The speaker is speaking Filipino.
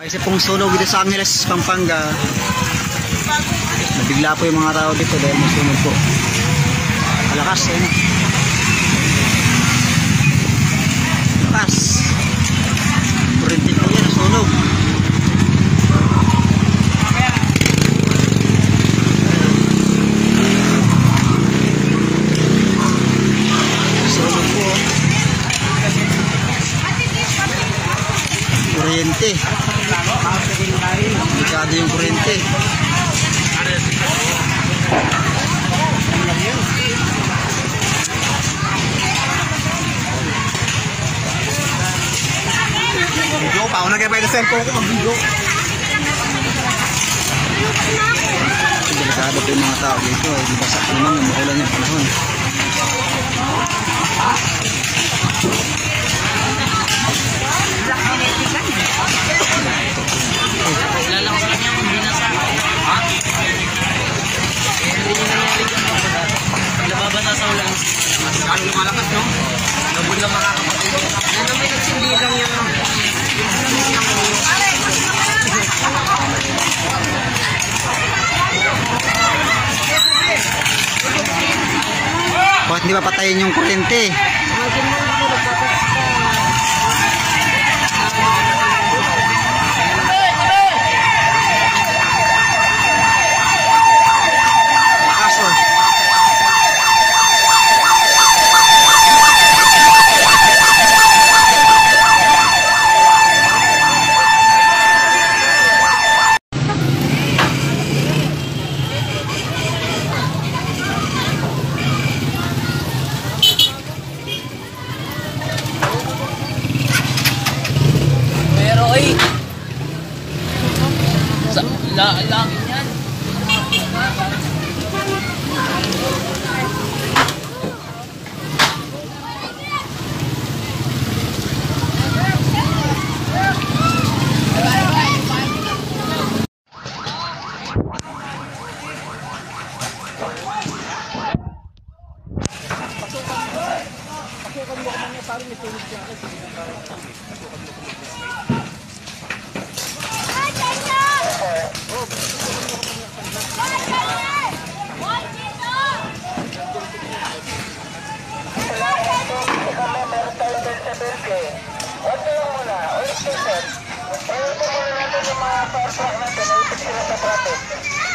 Kasi pong sunog dito sa Angeles, Pampanga. Nabigla po yung mga tao dito dahil may sunog po. Malakas, eh. Malakas. Kurente po yan, sunog. Sunog po. Kuryente. Delikado yung kuryente. Video pa ako nagkabay na cellphone ko mag-video. Delikado po yung mga tao dito. Di ba sa naman yung makulan yung panahon. Nababasa sa ulan. Masyadong lumalakas, no? Nabud lang makakapatid. Ano may nagsindi lang yan, no? Bakit di ba patayin yung kuryente? Laki yan. Pasukan mo naman niya parang may tulog siya. Huwag na lang muna, ulit po sir. Ulit po muna natin yung mga power truck natin, ulit sila sa traffic.